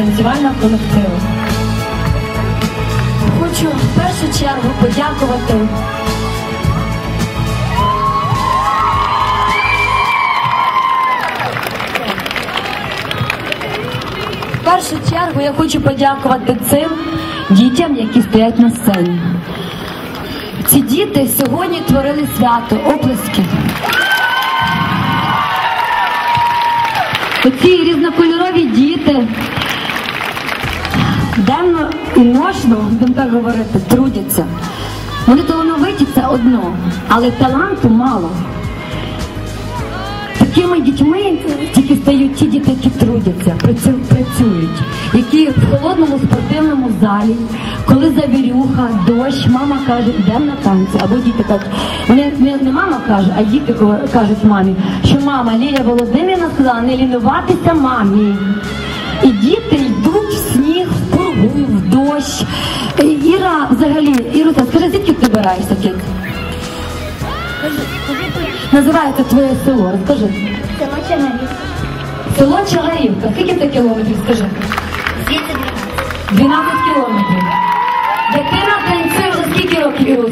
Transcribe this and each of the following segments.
танцювального колективу. Хочу в першу чергу подякувати я хочу подякувати цим дітям, які стоять на сцені. Ці діти сьогодні творили свято, оплески. Оці різнокольорові діти денно і ночно, будемо так говорити, трудяться. Вони талановиті – це одно, але таланту мало. Такими дітьми тільки стають ті діти, які трудяться, працюють, які в холодному спортивному залі, коли завірюха, дощ, мама каже, йдемо на танці, або діти кажуть, не мама каже, а діти кажуть мамі, що мама, Лілія Володимирівна сказала не лінуватися мамі. І діти йдуть в сніг, в пургу, в дощ. Іра, взагалі, Іруся, скажи, звідки ти збираєшся, кіт? Називається твоє село, розкажи. Село Чагарівка. Село Чагарівка. Скільки це кілометрів, скажи? 12 кілометрів. Дитина танцює вже скільки років, Ірусь?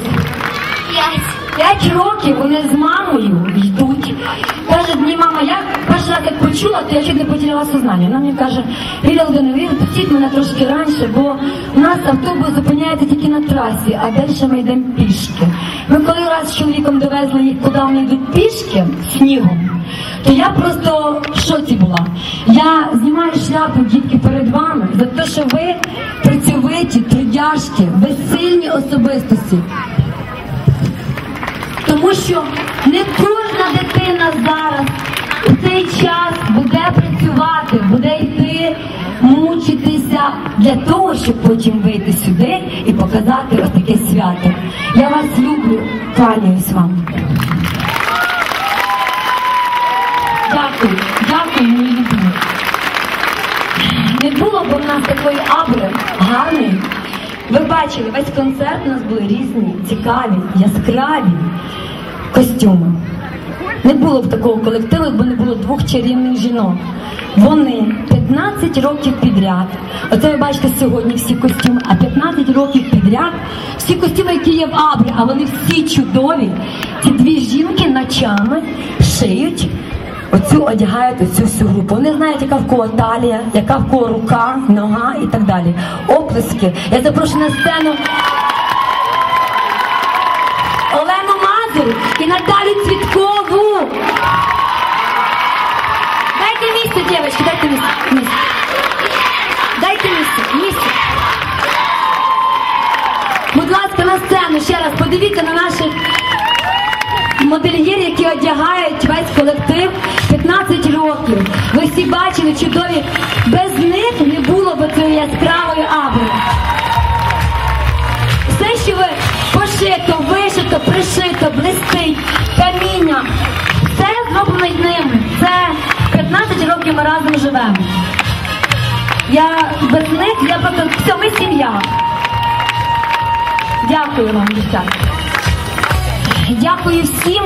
5 років вони з мамою йдуть. Каже, мені мама, я перший раз як почула, то я чуть не потеряла сознання. Вона мені каже, Лілія Володимирівна, пустіть мене трошки раніше, бо у нас автобус зупиняється тільки на трасі, а далі ми йдемо пішки. Ми коли раз з чоловіком довезли їх, куди вони йдуть пішки, снігом, то я просто в шоці була. Я знімаю шляпу, дітки, перед вами, за те, що ви працьовиті, трудяшки, безсильні особистості. Тому що не кожна дитина зараз у цей час буде працювати, буде йти, мучитися для того, щоб потім вийти сюди і показати ось таке свято. Я вас люблю, кланяюсь вам. Дякую, мої любі. Не було б у нас такої абри гарної. Ви бачили, весь концерт у нас були різні, цікаві, яскраві костюми. Не було б такого колективу, якби не було двох чарівних жінок. Вони 15 років підряд, оце ви бачите сьогодні всі костюми, а 15 років підряд, всі костюми, які є в Абрі, а вони всі чудові, ці дві жінки ночами шиють, одягають оцю всю групу. Вони знають, яка в кого талія, яка в кого рука, нога і так далі. Оплески. Я запрошую на сцену Олену Мазур і Наталю Цвіткову. Дайте місце, дівчатки, дайте місце. Дайте місце. Будь ласка, на сцену ще раз подивіться на наших модельєрів, які одягають весь колектив 15 років. Ви всі бачили чудові. Без них не було б цієї яскравої Абри. Все, що ви пошито, вишито, пришито, блистить, каміння, все зроблено із ними. Це 15 років ми разом живемо. Без них, я просто, все, ми сім'я. Дякую вам, дівчата. Дякую всім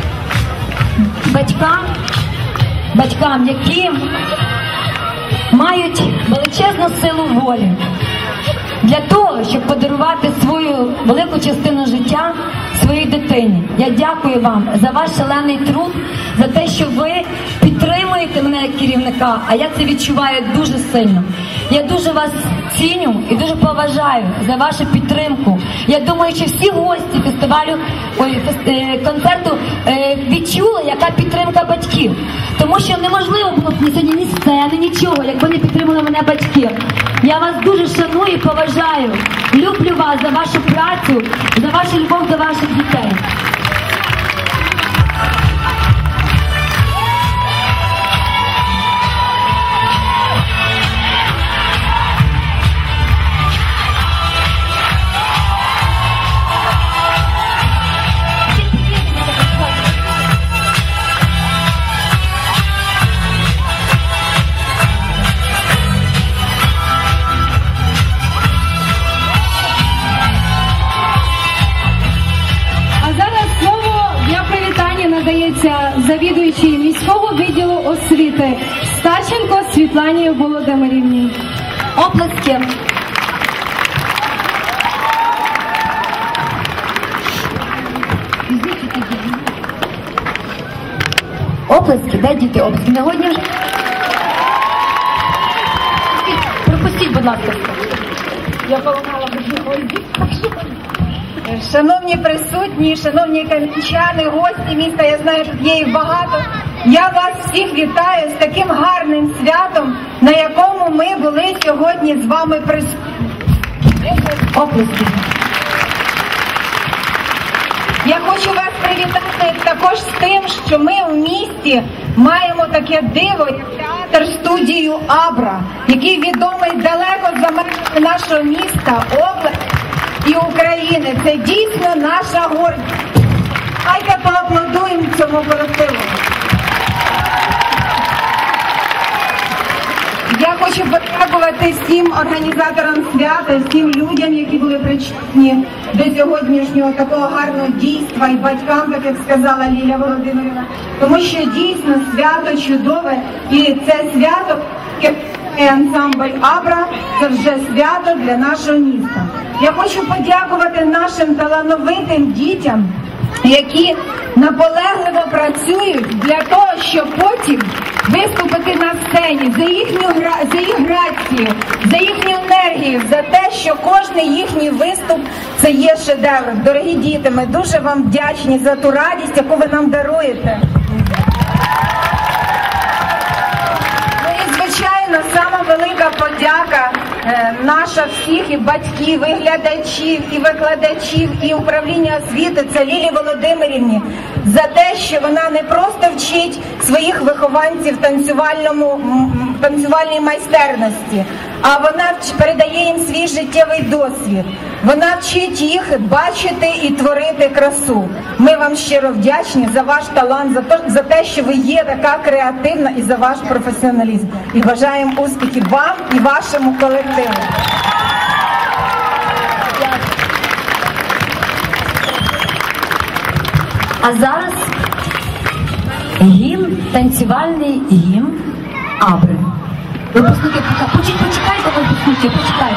батькам, які мають величезну силу волі для того, щоб подарувати свою велику частину життя своїй дитині. Я дякую вам за ваш шалений труд, за те, що ви підтримуєте мене як керівника, а я це відчуваю дуже сильно. Я дуже вас ціню і дуже поважаю за вашу підтримку. Я думаю, що всі гості концерту відчули, яка підтримка батьків. Тому що неможливо було б сьогодні ні сцени, нічого, якби не підтримали мене батьки. Я вас дуже шаную і поважаю. Люблю вас за вашу працю, за вашу любов до ваших дітей. Завідуючій міського відділу освіти Стаченко Світлані Володимирівні. Оплески. Оплески, де діти? Оплески не годні вже? Пропустіть, будь ласка. Я поламала Шановні присутні, шановні кам'янчани, гості міста, я знаю, тут є їх багато. Я вас всіх вітаю з таким гарним святом, на якому ми були сьогодні з вами присутні. Оплески. Я хочу вас привітати також з тим, що ми в місті маємо таке диво, як театр-студію «Абра», який відомий далеко за межами нашого міста, області і України. Це дійсно наша гордість. Давайте поаплодуємо цьому колективу. Я хочу подякувати всім організаторам свята, всім людям, які були причетні до сьогоднішнього такого гарного дійства, і батькам, так як сказала Лілія Володимирівна, тому що дійсно свято чудове, і це свято, яке ансамбль «Абра», це вже свято для нашого міста. Я хочу подякувати нашим талановитим дітям, які наполегливо працюють для того, щоб потім виступити на сцені, за їх грацію, за їхню енергію, за те, що кожен їхній виступ – це є шедевр. Дорогі діти, ми дуже вам вдячні за ту радість, яку ви нам даруєте. Ну і, звичайно, сама велика подяка наша всіх, і батьків, і глядачів, і викладачів, і управління освіти – це Лілії Володимирівні, за те, що вона не просто вчить своїх вихованців танцювальній майстерності, а вона передає їм свій життєвий досвід. Вона вчить їх бачити і творити красу. Ми вам щиро вдячні за ваш талант, за те, що ви є така креативна, і за ваш професіоналізм. І бажаємо успіхів вам і вашому колективу. А зараз гімн, танцювальний гімн «Абри». Випускники, почекайте, випускники, почекайте.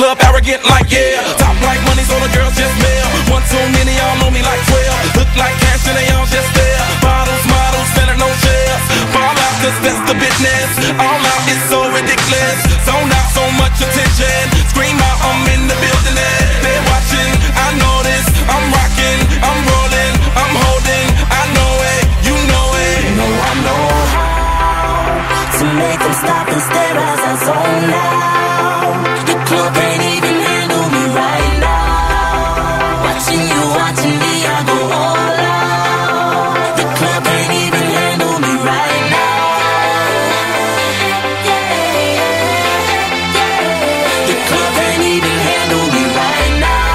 club arrogant like yeah. Top like money, so the girls just mail. One too many, y'all know me like 12. Look like cash and they all just there. Bottles, models, standing no chairs. Fall out, cause that's the business. All out is so ridiculous. Zone out, so much attention. Scream out, I'm in the building and they're watching. I know this, I'm rocking, I'm rolling, I'm holding. I know it, you know it. You know I know how to make them stop and stare as I zone out. The club can't even handle me right now. Watching me, I go all out. The club can't even handle me right now. The club can't even handle me right now.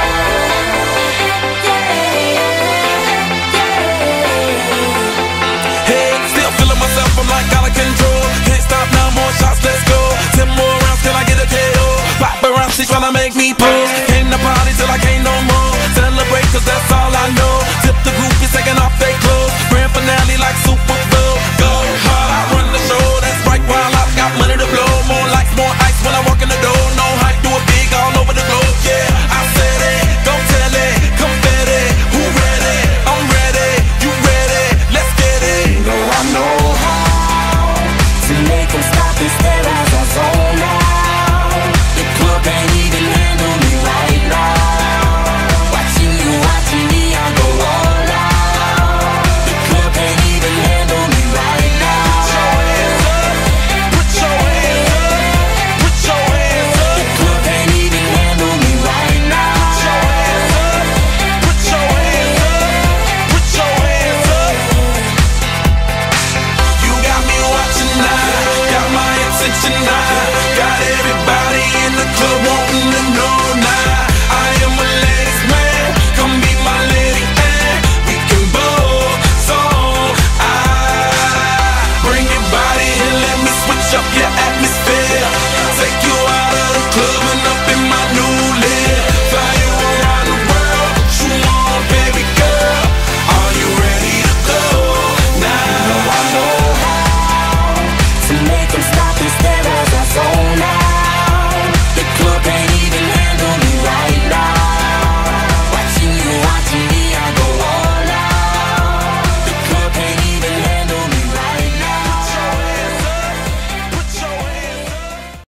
Hey, still feeling myself, I'm like out of control. Can't stop now, more shots, let's go. 10 more rounds till I get a KO. Paparazzi tryna make me pose. Came to party till I can't no more. Celebrate cause that's all I know. Tip the groupies taking off their clothes. Grand finale like Super Bowl. Go hard, I run the show. That's right, while I've got money to blow. More lights, more ice when I walk in the door. No hype, do it big all over the globe. Yeah, I said it, go tell it. Confetti, who ready? I'm ready, you ready? Let's get it. You know I know how to make them stop and stare as I zone out. The club can't even handle me right now. Watching me, I go all out. The club can't even handle me right now. Put your hands up, put your hands up. The club can't even handle me right now. Put your hands up, put your hands up. You got me watching now, got my attention now. Got everybody in the club wanting to know now. I am a ladies man, come be my lady and we can both so bring your body and let me switch up your atmosphere. Take you out of the club